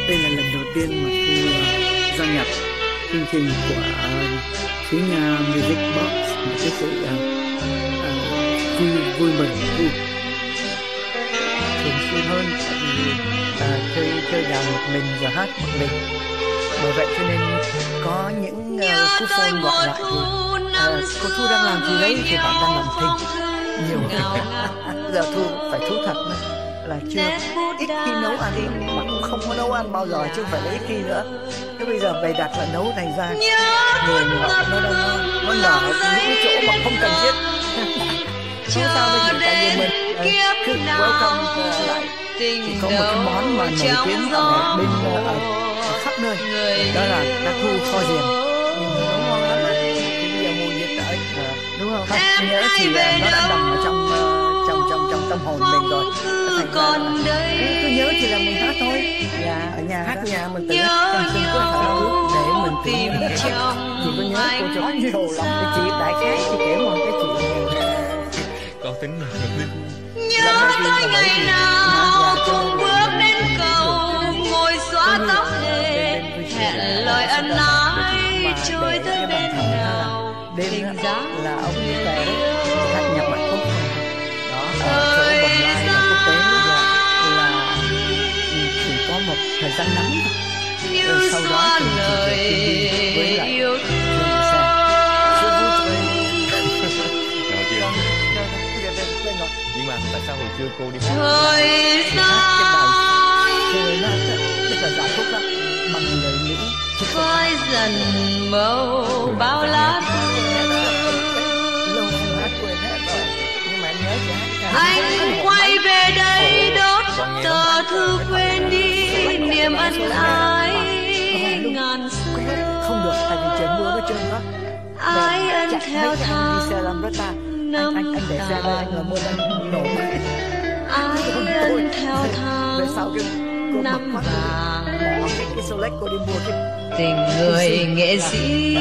Đây là lần đầu tiên mà Thu gia nhập chương trình của Thúy Nga Music Box, một cái sự vui mừng thường xuyên hơn, vì chơi đàn một mình và hát một mình. Bởi vậy cho nên có những cú phone gọi lại thì cô Thu đang làm gì đấy, thì bạn đang làm thinh nhiều. Giờ Thu phải thú thật là chưa ít khi nấu ăn, mà cũng không có nấu ăn bao giờ, chứ không phải là ít khi nữa. Thế bây giờ bày đặt là nấu thành ra người họ nó nở những cái chỗ mà không cần thiết. Không sao, bây giờ tại vì mình cứ welcome lại. Chỉ có một cái món mà nổi tiếng ở bên khắp nơi, đó là cá thu kho giềng, nấu ngon lắm. Thì bây giờ mùa dịch tới, đúng không? Không nhớ thì nó đã nằm ở trong tâm hồn mình rồi. Thành ra cứ nhớ thì là mình hát thôi. Ở nhà hát nhà mình tự hát xin có thở để mình tìm trong. Chị có nhớ cô cho nhiều lắm. Cái chị đại khái chị kể một cái chuyện con tính mà nhớ tới ngày nào cùng bước đến cầu ngồi xóa tóc thề, hẹn lời ân ái trôi tới bên nào tình giá là ông như thế hát nhập bản khúc đó ở chỗ Bồng Lai là quốc tế là chỉ có một thời gian ngắn, rồi sau đó thì với lại yêu nhưng mà tại sao hồi xưa cô đi hát thời gian tức là giải khúc đó bằng lời nghĩ phai dần màu bao lá thư. Lâu không hát quên hết rồi, nhưng mà em nhớ chị hát. Anh quay về đây đốt tờ thư quên đi niềm ân ái ngàn xưa. Không được, tại vì trời mưa nó trơn đó. Ái ân theo tháng năm anh để xe đây, anh là mưa đang nổ. Ái ân theo tháng năm vàng. Cái số lách cô đi mua cái tình người nghệ sĩ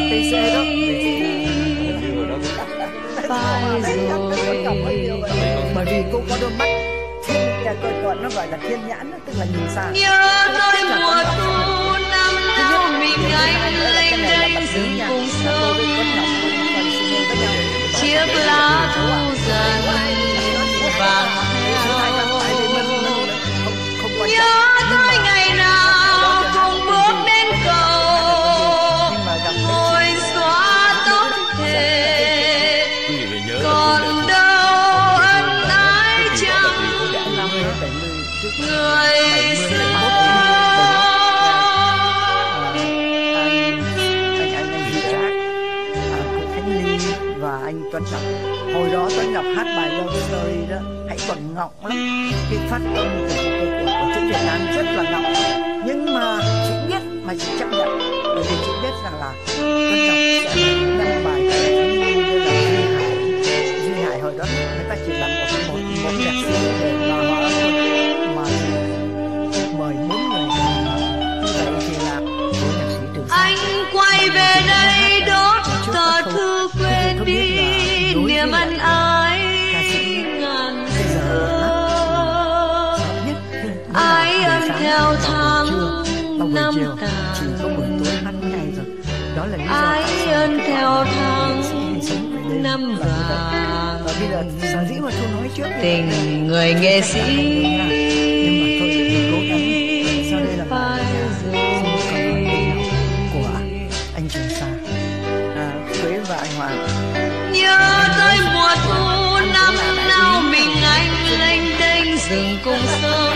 phai rồi. Bởi vì cô có đôi mắt thiên, còn nó gọi là thiên nhãn, tức là nhìn xa. Nhớ tới mùa thu năm nào mình anh lênh đênh rừng cùng sông, chiếc lá thu dần vàng heo. Nhớ tới ngày nào cùng bước đến cầu ngồi xóa tóc thề, còn đâu ân ái chẳng người xưa. Và anh Tuấn Ngọc, hồi đó Tuấn Ngọc hát bài Love Story đó, hãy còn ngọng lắm. Cái phát âm của chữ Việt Nam rất là ngọng, nhưng mà chị biết mà chị chấp nhận, bởi vì chị biết rằng là Tuấn Ngọc sẽ đăng bài như là Duy Hải hồi đó người ta chỉ làm một nhạc sĩ để mà họ mời 4 người, như vậy thì là một nhạc sĩ từ xa. Anh quay về đây đốt tờ thư quên đi niềm ân ái ngàn xưa. Ái ân theo tháng năm vàng, ái ân theo tháng năm vàng, tình người nghệ sĩ phai rồi. Của anh Trường Sa, Quế và anh Hoàng. Nhớ tới mùa thu năm nào mình anh lênh đênh rừng cùng sông,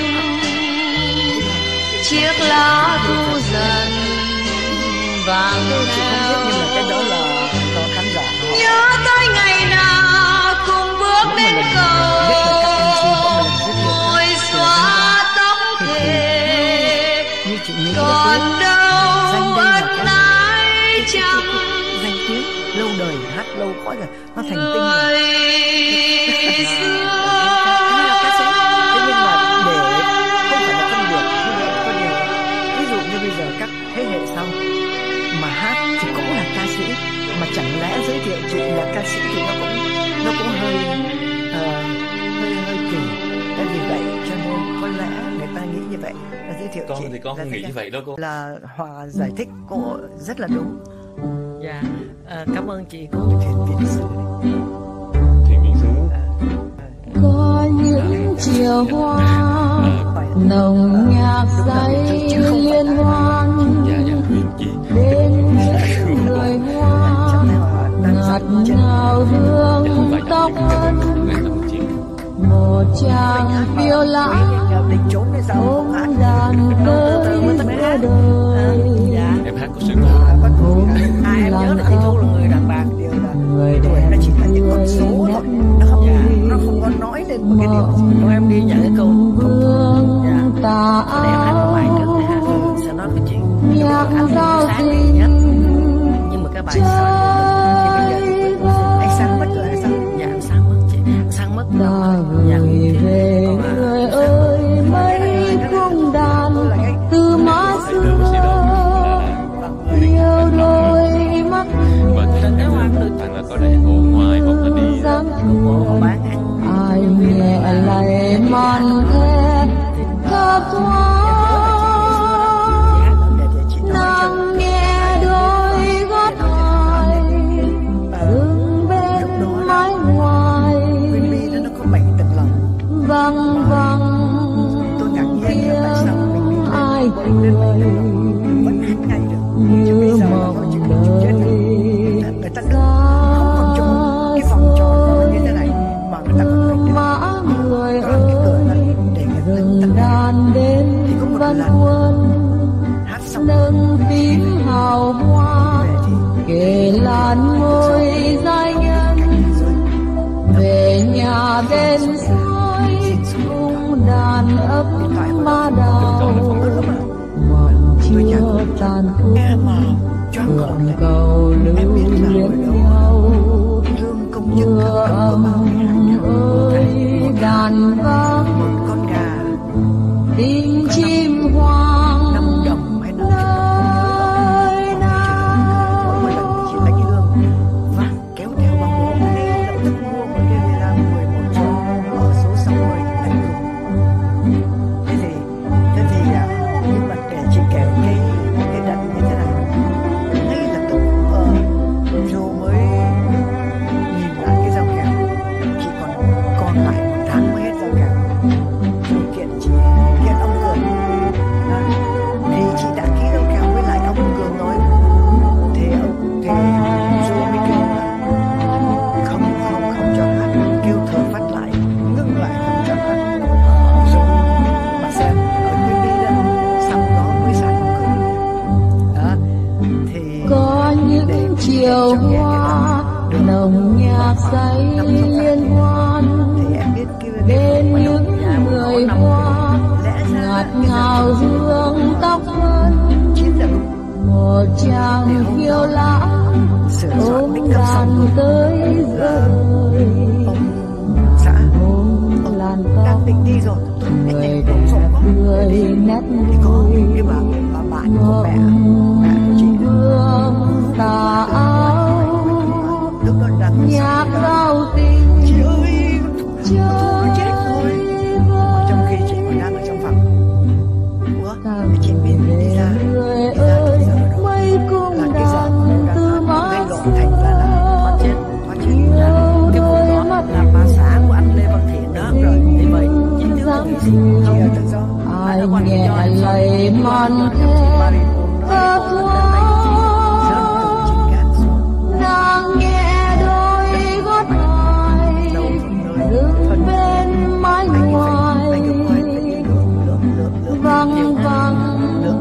chiếc lá thu dần vàng heo. Nhưng mà cái đó là do khán giả. Nhớ tới ngày nào cùng bước đến cầu ngồi xóa tóc thề, còn đâu ân ái chẳng danh tiếng lâu đời, hát lâu quá rồi, nó thành tinh rồi. Người xưa. Thế nhưng mà để không phải là phân biệt, nhưng mà có điều ví dụ như bây giờ các thế hệ sau mà hát thì cũng là ca sĩ, mà chẳng lẽ giới thiệu chị là ca sĩ thì nó cũng hơi kỳ. Vì vậy cho nên có lẽ người ta nghĩ như vậy. giới thiệu Con chị thì con không nghĩ như vậy đâu cô. là Hòa giải thích cô rất là đúng. Dạ, cảm ơn chị cô. Thiền viện sư Thiền viện sứ. Có những chiều hoa nồng nhạc say liên hoan Dạ dạ Huyền chi. bên những người hoa ngọt ngào hương tóc ân. Một chàng phiêu lãng ôm đàn tới giữa đời. Em hát có sự ngon. Ôm Em nhớ là thầy Thu là người đàn bà. người tuổi đẹp nó chỉ là những con số thôi, nó không có nói lên một cái điều gì. Cô em ghi nhận cái câu vương tà để em hát một bài trước để hát áo sẽ nói cái chuyện nhạc giao sáng này nhất. tình Nhưng mà cái bài sau thì bây giờ Anh Sang mất rồi hay sao? dạ anh sáng mất chị, anh sáng mất đã dạ. gửi về người ơi mấy cung đàn từ má xưa yêu đôi mắt Và thì em là có đây ngủ ngoài hoặc là đi dáng Cô thương bán ăn ai nhẹ lay mòn thép thấp thoáng nàng nghe đôi gót ai đứng bên mái ngoài Queen Bee nó có 7 tầng lầu. văng văng Tôi ngạc nhiên là tại sao Queen Bee ai lên 7 tầng lầu vẫn hát ngay được. Chứ bây như giờ nó mộng chỉ chịu chết rồi. đời Người ta đứng không còn chỗ cái vòng tròn như thế này mà người ta còn phải đứng mã người cái cửa này ơi để người ta rừng tận đàn đến Thì có một văn lần quân hát xong nâng tím hào hoa về thì kề lan môi giai nhân về nhà bên suối cung đàn ấp má đào mộng chưa tàn khúc nghe mà choáng phượng ngợp lên. cầu lưu Em biết là hồi luyến đó nhau lương công nhân mưa cấp có bao âm nhiêu hàng ơi đàn vang một con gà tiếng chim hoang 5 đồng hay 5 nơi nào mỗi lần chỉ đánh lương và kéo theo băng bố ngay lập tức mua một cái villa 11 triệu ở số 60 đánh lương. Thế thì nhưng mà để chị kể cái trận như thế này ngay lập tức rồi mới nhìn lại cái rau kèo chỉ còn lại 1 tháng mới hết rau kèo rồi kiện ông Cường thì chị đã ký rau kèo với lại ông Cường rồi thì rồi mới kêu là không cho hát, kêu Thừa Phát lại ngưng lại không cho hát rồi mà xem ở Queen Bee đó sau đó mới sang ông Cường đó thì có những chiều hoa nồng nhạc say liên hoan thì em biết cái bên những người hoa ngọt ngào hương tóc vân 9 giờ một chàng phiêu lãng sửa soạn ôm đích tâm đàn xong tới giữa đời ông xã ôm làn tóc đang định đi rồi anh người này đẹp đổ sổ quá cười nét thì có môi cái bà bạn của mẹ của chị đó. vương tà áo Lúc đó đang nhạc giao tình chị ơi trời tôi chết rồi mà trong khi chị còn đang ở trong phòng ủa cái chị biết đi ra người từ ơi giờ đó mấy cung là cái giờ đàn từ gây má lộ thành ra là thoát chết yêu cái đôi vụ đó mắt là bà xã của anh Lê Văn Thiện đó rồi thì vậy chính thức dáng là gì chị cười ở tự do ai nhẹ lầy mòn thép thấp thoáng nàng nghe đôi gót ai đứng bên mái ngoài văng văng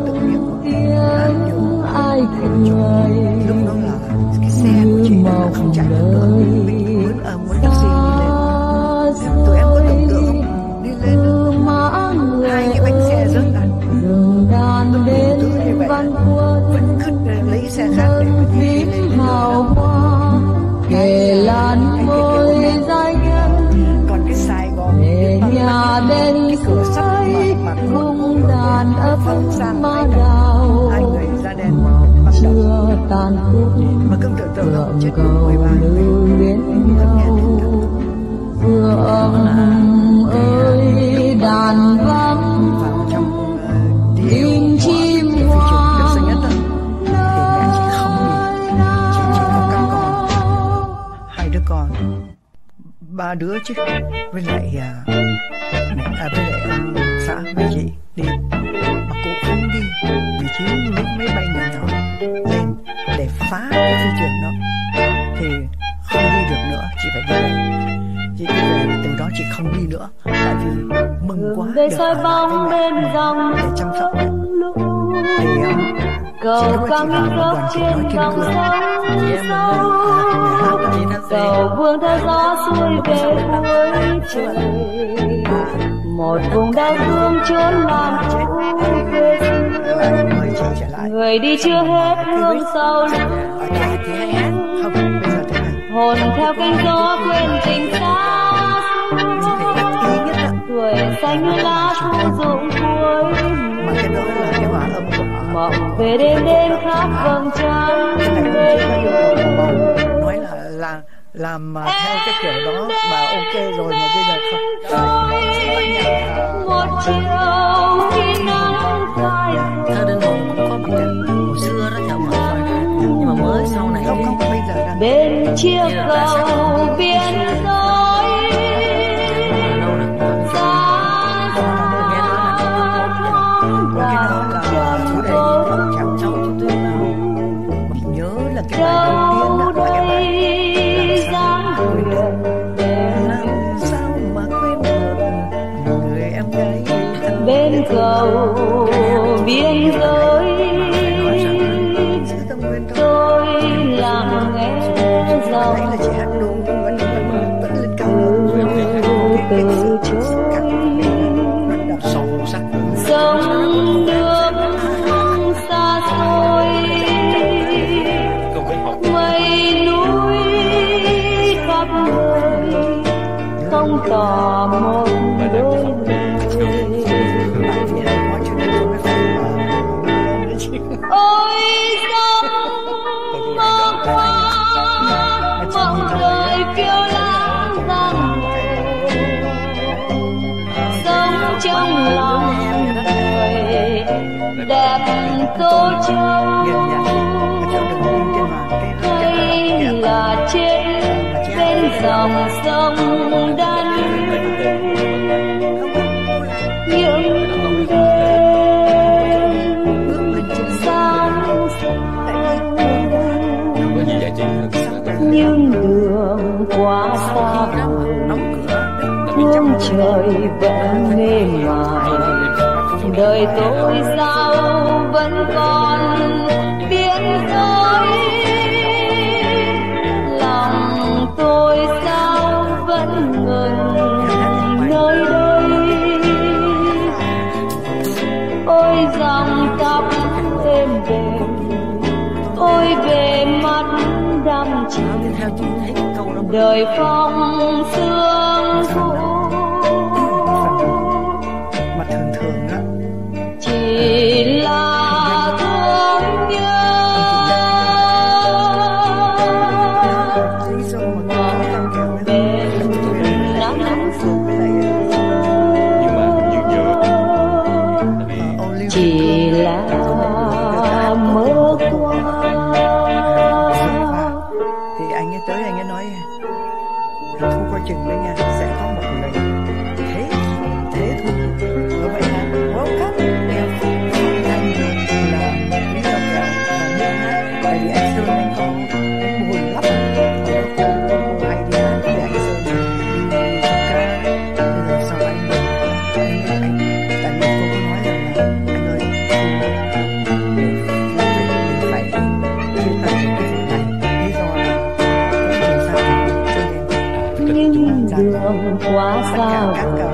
tiếng ai cười lúc đó là cái xe của chị nó không chạy được nữa muốn taxi đi lên tụi em có tưởng tượng không đi lên hai cái bánh xe rớt ra rừng đàn đến văn quân vẫn cứ lấy xe khác để mà đi lên hào hoa kề lan môi giai nhân còn cái Sài Gòn về nhà bên cửa sắt suối mà cung đàn ấp văng sang má hai đào người da đen bắt đầu chưa tàn khúc mà cứ tưởng tượng là phượng chết cầu 13 người lưu luyến nhau phượng ơi đàn vắng vào trong đi ba đứa chứ, với lại với lại ông xã với chị đi, mà cụ không đi vì chứ máy bay nhỏ nhỏ lên để phá cái phi trường đó thì không đi được nữa, chị phải đi về. Chị đi về từ đó chị không đi nữa, tại vì mừng quá được ở lại với mẹ để chăm sóc mẹ. Thì cầu căng dốc trên dòng sông cầu vương theo gió xuôi về cuối trời, một vùng đau thương trốn làm cũ quê xưa, người đi chưa hết hương sâu hồn theo cánh gió quên tình xa tuổi xanh như lá thu rụng cuối mộng về đêm đêm khắp vầng trăng nói là làm theo cái kiểu đó mà ok rồi mà bây giờ không. Một chiều khi nắng phai Thơ Đơn Hồn cũng có một cái hồi xưa đó theo mà nhưng mà mới sau này không bây giờ đang bên chiếc cầu biên giới cái bài đầu tiên đó là cái bài làm sao mà quên được người em gái bên cầu biên giới tôi lặng nghe dòng từ chối sông nước xa xôi mây núi khắp nơi không tỏ một đôi ôi sông mơ qua mộng đời phiêu lãng rằng sống trong lòng người đẹp tô châu hay là trên bên dòng sông đan những nhưng đường quá xa hương trời vẫn mê mải đời tôi sao vẫn còn biên giới lòng tôi sao vẫn ngừng nơi đây ôi dòng tóc êm đềm ôi về mắt đăm chiều đời phong sương thu mà thường thường á chỉ là thương nhớ bên nắng chỉ là mơ qua. Thì anh ấy tới anh ấy nói Thu coi chừng đấy nha, sẽ có một người thế Thu ở vậy là welcome đều anh là lý do kẹo là nước hát tại vì anh Sơn anh buồn lắm cô hay đi hát thì anh Sơn đi ca bây giờ sau anh tại vì cô có nói rằng là anh ơi mình phải chia tay cái việc này lý do là sao nhưng đường quá xa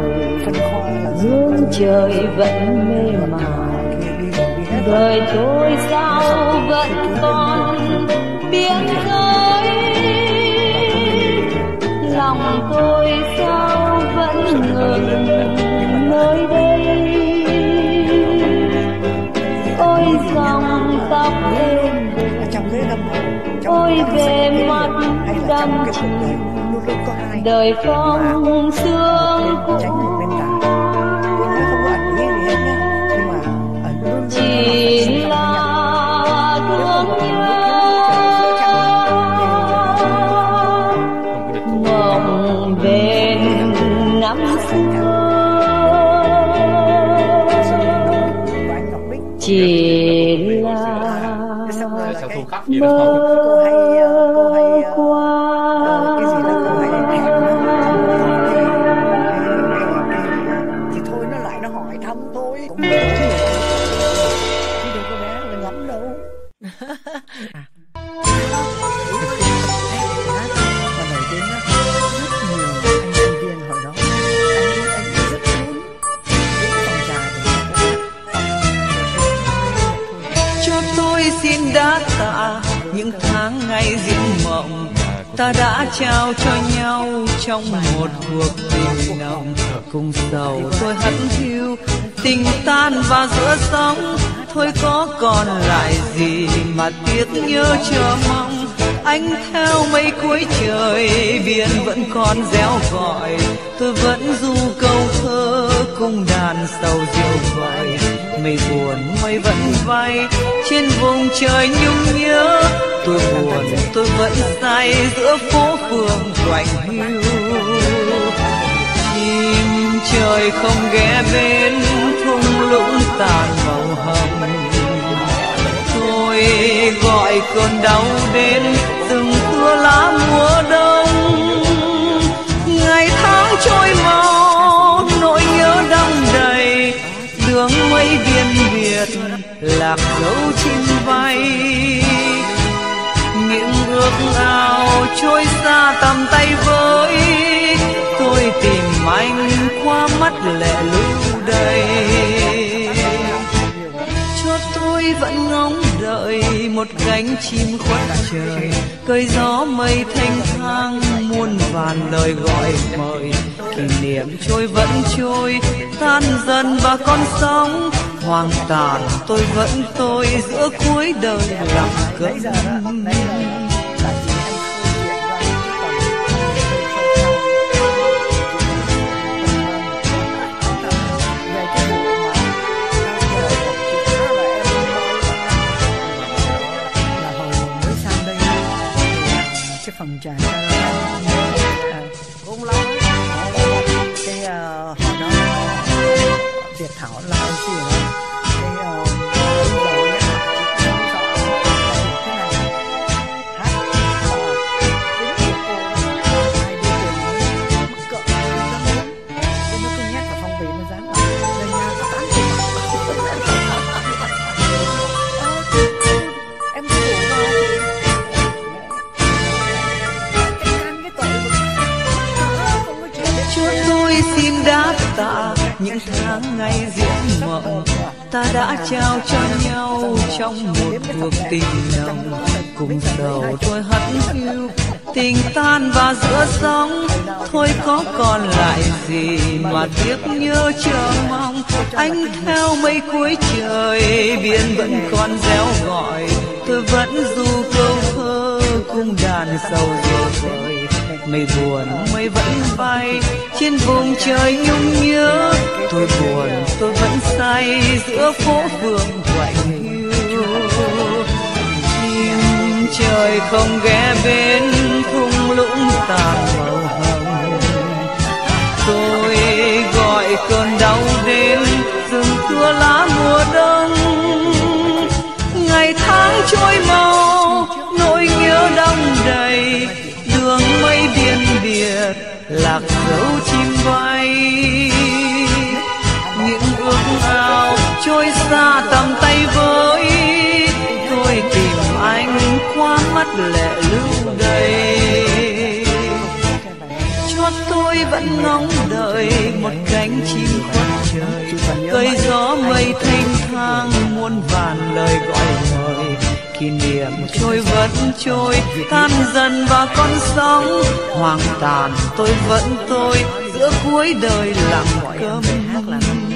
hướng trời vẫn mê mải đời tôi sao vẫn còn biên giới lòng tôi sao vẫn ngừng nơi đây ôi dòng tóc êm ôi về mắt đăm chiều đời phong sương cũ chỉ là thương nhớ mộng về chỉ là sao thu khắc gì đó không? mơ qua. Cái gì là cô hay thèm thì thôi nó lại nó hỏi thăm tôi cũng được chứ đâu có bé là lắm đâu. Mà nổi tiếng á, rất nhiều anh sinh viên hồi đó anh rất muốn đến phòng trà để cho tôi xin đáp tạ những tháng ngày diễn mộng ta đã trao cho nhau trong một cuộc tình nồng. Cùng sầu tôi hắt hiu tình tan và giữa sóng, thôi có còn lại gì mà tiếc nhớ chờ mong. Anh theo mây cuối trời, biển vẫn còn réo gọi, tôi vẫn du câu thơ cùng đàn sầu diều gọi. Mây buồn mây vẫn vay trên vùng trời nhung nhớ, tôi buồn tôi vẫn say giữa phố phường quạnh hiu. Chim trời không ghé bên thung lũng tàn màu hồng, tôi gọi cơn đau đến từng thưa lá mùa đông. Ngày tháng trôi mau nỗi nhớ đong đầy, đường mây biên biệt lạc dấu chim bay. Những ước ao trôi xa tầm tay với, tôi tìm anh qua mắt lệ lưu đầy. Cho tôi vẫn ngóng đợi một cánh chim khuất trời, cơi gió mây thanh thang muôn vàn lời gọi mời. Kỷ niệm trôi vẫn trôi tan dần vào con sóng, hoang tàn tôi vẫn tôi giữa cuối đời lặng câm. Phần trà cũng lâu cái hồi đó Việt Thảo là MC ở đó, đáp tạ những tháng ngày diễn mộng ta đã trao cho nhau trong một cuộc tình nồng. Cùng sầu tôi hắt hiu tình tan và giữa sóng, thôi có còn lại gì mà tiếc nhớ chờ mong. Anh theo mây cuối trời, biển vẫn còn réo gọi, tôi vẫn du câu thơ cùng đàn sầu diều vời. Mây buồn mây vẫn bay trên vùng trời nhung nhớ, tôi buồn tôi vẫn say giữa phố phường quạnh hiu. Chim trời không ghé bên thung lũng tàn màu hồng, tôi gọi cơn đau đến rừng thưa lá mùa đông. Ngày tháng trôi mau nỗi nhớ đong đầy, đường mây biên biệt lạc dấu chim bay. Những ước ao trôi xa tầm tay với, tôi tìm anh qua mắt lệ lưu đầy. Cho tôi vẫn ngóng đợi một cánh chim khuất trời, cơi gió mây thanh thang muôn vàn lời gọi mời. Kỷ niệm trôi vẫn trôi tan dần vào con sóng, hoang tàn tôi vẫn tôi giữa cuối đời lặng câm.